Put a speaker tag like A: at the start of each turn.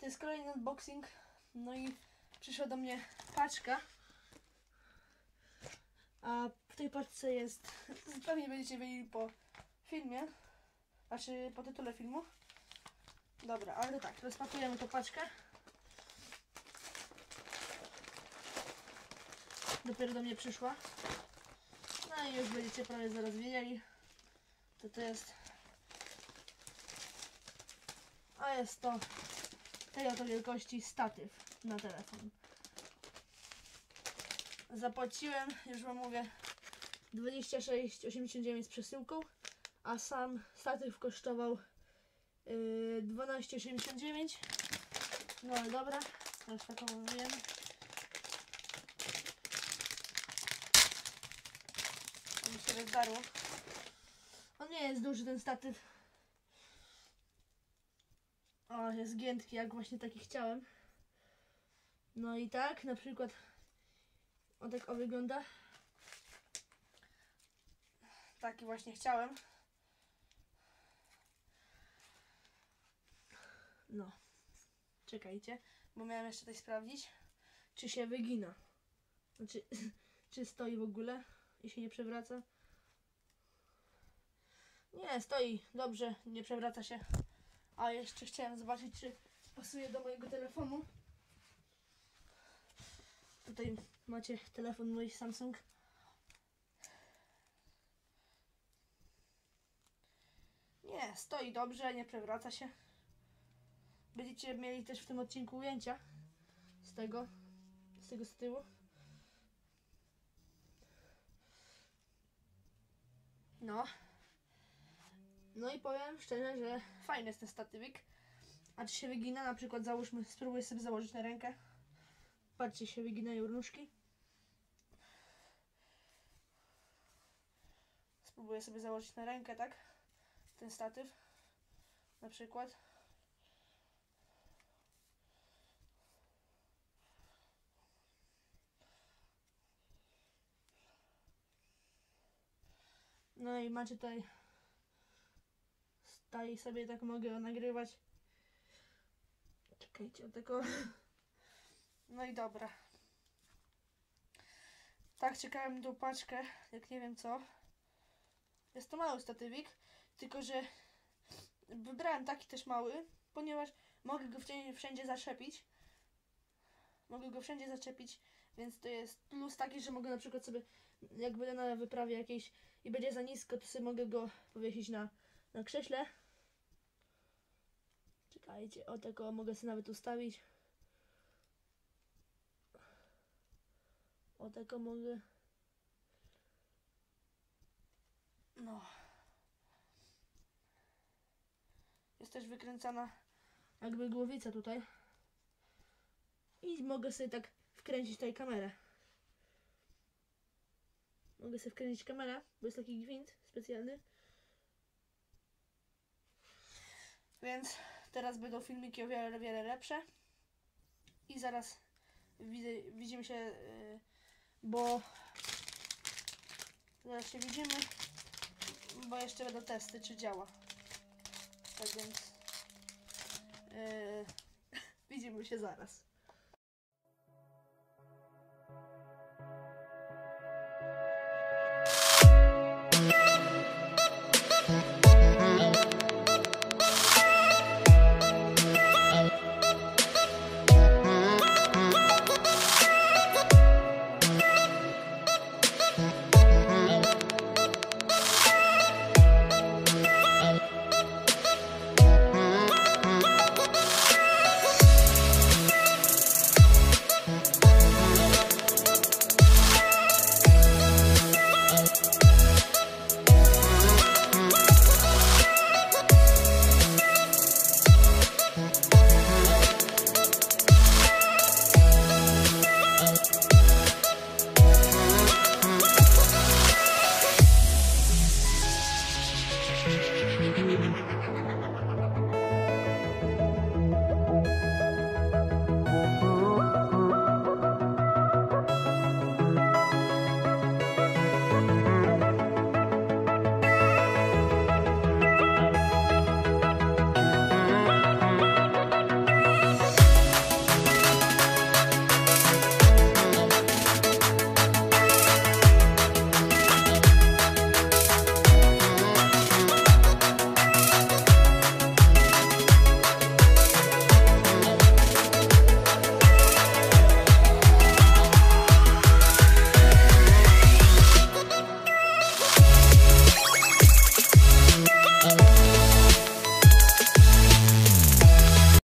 A: jest kolejny unboxing. No i przyszła do mnie paczka. A w tej paczce jest, pewnie będziecie wiedzieli po filmie, znaczy po tytule filmu. Dobra, ale tak, rozpakujemy tą paczkę. Dopiero do mnie przyszła. No i już będziecie prawie zaraz wiedzieli, co to jest. A jest to tej oto wielkości statyw na telefon. Zapłaciłem, już wam mówię, 26,89 z przesyłką, a sam statyw kosztował 12,89. No ale dobra, teraz taką wiem. To mi się rozdarło. On nie jest duży, ten statyw. O, jest giętki, jak właśnie taki chciałem. No i tak, na przykład o tak o wygląda. Taki właśnie chciałem. No. Czekajcie, bo miałem jeszcze tutaj sprawdzić, czy się wygina. Znaczy, czy stoi w ogóle i się nie przewraca. Nie, stoi dobrze, nie przewraca się. A jeszcze chciałem zobaczyć, czy pasuje do mojego telefonu. Tutaj macie telefon mój Samsung. Nie, stoi dobrze, nie przewraca się. Będziecie mieli też w tym odcinku ujęcia z tego z tyłu. No. No i powiem szczerze, że fajny jest ten statywik. A czy się wygina? Na przykład załóżmy, spróbuję sobie założyć na rękę. Patrzcie, się wyginają nóżki. Spróbuję sobie założyć na rękę, tak? Ten statyw. Na przykład. No i macie tutaj sobie tak mogę nagrywać. Czekajcie, tylko. No i dobra. Tak, czekałem na tą paczkę, jak nie wiem co. Jest to mały statywik, tylko że wybrałem taki też mały, ponieważ mogę go wszędzie zaczepić. Mogę go wszędzie zaczepić, więc to jest plus taki, że mogę na przykład sobie, jak będę na wyprawie jakiejś i będzie za nisko, to sobie mogę go powiesić na krześle. Czekajcie, o tego mogę sobie nawet ustawić. O tego mogę. No. Jest też wykręcana jakby głowica tutaj. I mogę sobie tak wkręcić tutaj kamerę. Mogę sobie wkręcić kamerę, bo jest taki gwint specjalny. Więc teraz będą filmiki o wiele, wiele lepsze. I zaraz widzimy się, bo zaraz się widzimy, bo jeszcze będą testy, czy działa. Tak więc widzimy się zaraz.